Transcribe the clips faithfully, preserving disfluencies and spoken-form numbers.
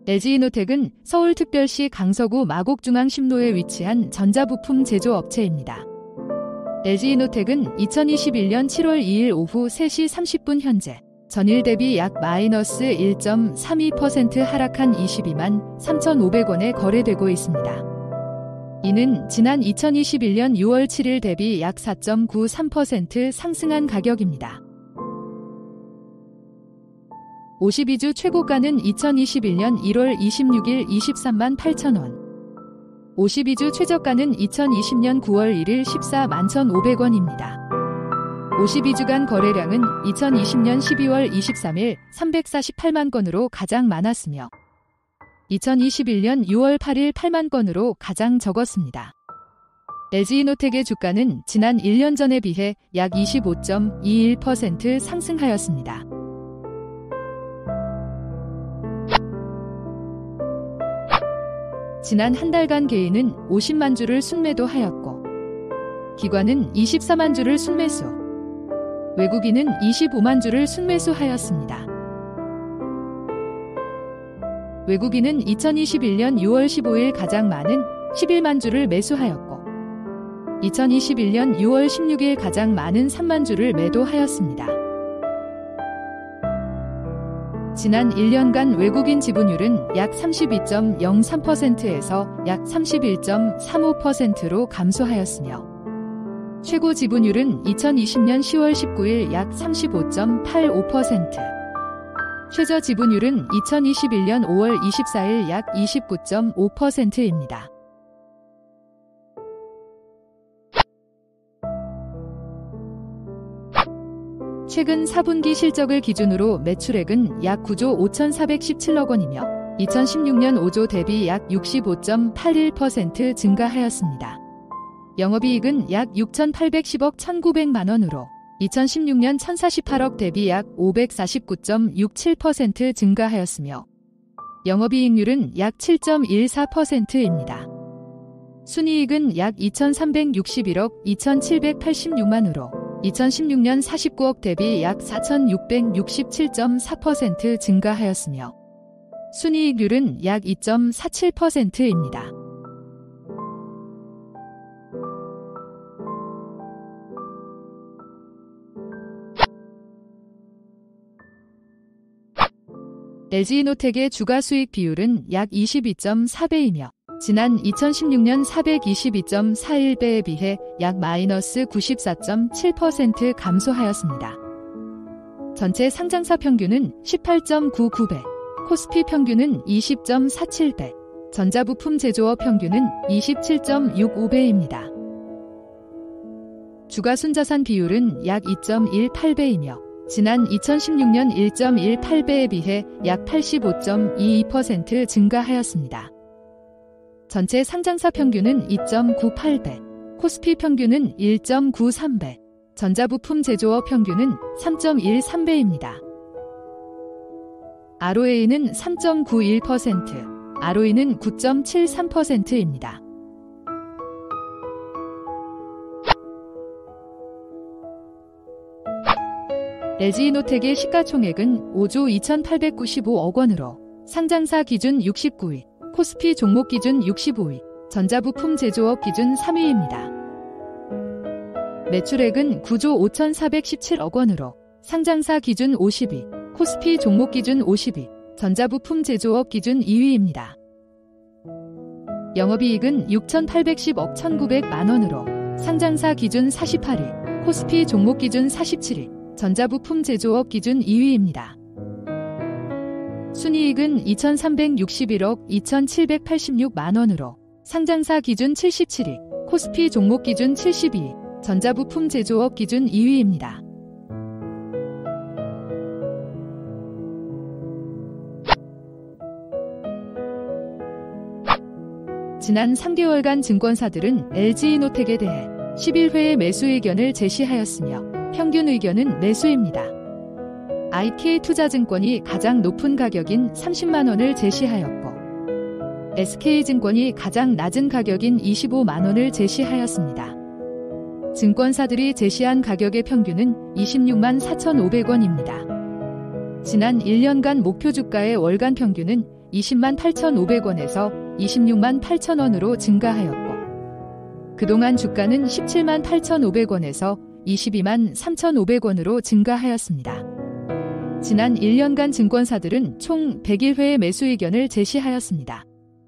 엘지이노텍은 서울특별시 강서구 마곡중앙심로에 위치한 전자부품 제조업체입니다. 엘지이노텍은 이천이십일 년 칠월 이일 오후 세 시 삼십 분 현재 전일 대비 약 마이너스 일 점 삼이 퍼센트 하락한 이십이만 삼천오백 원에 거래되고 있습니다. 이는 지난 이천이십일 년 유월 칠일 대비 약 사 점 구삼 퍼센트 상승한 가격입니다. 오십이 주 최고가는 이천이십일 년 일월 이십육일 이십삼만 팔천 원, 오십이 주 최저가는 이천이십 년 구월 일일 십사만 천오백 원입니다. 오십이 주간 거래량은 이천이십 년 십이월 이십삼일 삼백사십팔만 건으로 가장 많았으며 이천이십일 년 유월 팔일 팔만 건으로 가장 적었습니다. 엘지이노텍의 주가는 지난 일 년 전에 비해 약 이십오 점 이일 퍼센트 상승하였습니다. 지난 한 달간 개인은 오십만 주를 순매도하였고 기관은 이십사만 주를 순매수, 외국인은 이십오만 주를 순매수하였습니다. 외국인은 이천이십일 년 유월 십오일 가장 많은 십일만 주를 매수하였고 이천이십일 년 유월 십육일 가장 많은 삼만 주를 매도하였습니다. 지난 일 년간 외국인 지분율은 약 삼십이 점 영삼 퍼센트에서 약 삼십일 점 삼오 퍼센트로 감소하였으며 최고 지분율은 이천이십 년 시월 십구일 약 삼십오 점 팔오 퍼센트, 최저 지분율은 이천이십일 년 오월 이십사일 약 이십구 점 오 퍼센트입니다. 최근 사 분기 실적을 기준으로 매출액은 약 구조 오천사백십칠억 원이며 이천십육 년 오조 대비 약 육십오 점 팔일 퍼센트 증가하였습니다. 영업이익은 약 육천팔백십억 천구백만 원으로 이천십육 년 천사십팔억 대비 약 오백사십구 점 육칠 퍼센트 증가하였으며 영업이익률은 약 칠 점 일사 퍼센트입니다. 순이익은 약 이천삼백육십일억 이천칠백팔십육만 원으로 이천십육 년 사십구억 대비 약 사천육백육십칠 점 사 퍼센트 증가하였으며 순이익률은 약 이 점 사칠 퍼센트입니다. 엘지이노텍의 주가수익 비율은 약 이십이 점 사 배이며 지난 이천십육 년 사백이십이 점 사일 배에 비해 약 마이너스 구십사 점 칠 퍼센트 감소하였습니다. 전체 상장사 평균은 십팔 점 구구 배, 코스피 평균은 이십 점 사칠 배, 전자부품 제조업 평균은 이십칠 점 육오 배입니다. 주가순자산 비율은 약 이 점 일팔 배이며 지난 이천십육 년 일 점 일팔 배에 비해 약 팔십오 점 이이 퍼센트 증가하였습니다. 전체 상장사 평균은 이 점 구팔 배, 코스피 평균은 일 점 구삼 배, 전자부품 제조업 평균은 삼 점 일삼 배입니다. 알오에이는 삼 점 구일 퍼센트, 알오이는 구 점 칠삼 퍼센트입니다. 엘지이노텍의 시가총액은 오조 이천팔백구십오억 원으로 상장사 기준 육십구 위, 코스피 종목 기준 육십오 위, 전자부품 제조업 기준 삼 위입니다. 매출액은 구조 오천사백십칠억 원으로 상장사 기준 오십 위, 코스피 종목 기준 오십 위, 전자부품 제조업 기준 이 위입니다. 영업이익은 육천팔백십억 천구백만 원으로 상장사 기준 사십팔 위, 코스피 종목 기준 사십칠 위, 전자부품 제조업 기준 이 위입니다. 순이익은 이천삼백육십일억 이천칠백팔십육만 원으로 상장사 기준 칠십칠 위, 코스피 종목 기준 칠십이 위, 전자부품 제조업 기준 이 위입니다. 지난 삼 개월간 증권사들은 엘지이노텍에 대해 십일 회의 매수 의견을 제시하였으며 평균 의견은 매수입니다. 아이케이투자증권이 가장 높은 가격인 삼십만 원을 제시하였고 에스케이증권이 가장 낮은 가격인 이십오만 원을 제시하였습니다. 증권사들이 제시한 가격의 평균은 이십육만 사천오백 원입니다. 지난 일 년간 목표 주가의 월간 평균은 이십만 팔천오백 원에서 이십육만 팔천 원으로 증가하였고, 그동안 주가는 십칠만 팔천오백 원에서 이십이만 삼천오백 원으로 증가하였습니다. 지난 일 년간 증권사들은 총 백일 회의 매수 의견을 제시하였습니다.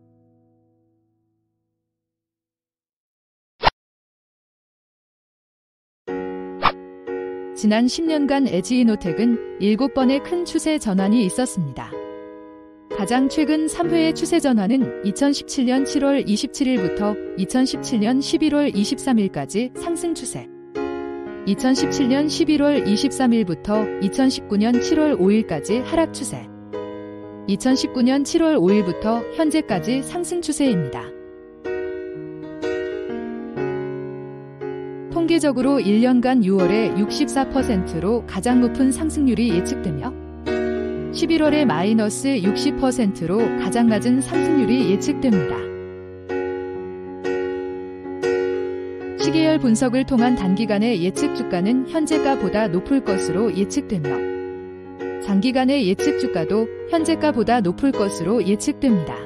지난 십 년간 에지이노텍은 일곱 번의 큰 추세 전환이 있었습니다. 가장 최근 삼 회의 추세 전환은 이천십칠 년 칠월 이십칠일부터 이천십칠 년 십일월 이십삼일까지 상승 추세, 이천십칠 년 십일월 이십삼일부터 이천십구 년 칠월 오일까지 하락 추세, 이천십구 년 칠월 오일부터 현재까지 상승 추세입니다. 통계적으로 일 년간 유월에 육십사 퍼센트로 가장 높은 상승률이 예측되며 십일월에 마이너스 육십 퍼센트로 가장 낮은 상승률이 예측됩니다. 시계열 분석을 통한 단기간의 예측 주가는 현재가보다 높을 것으로 예측되며 장기간의 예측 주가도 현재가보다 높을 것으로 예측됩니다.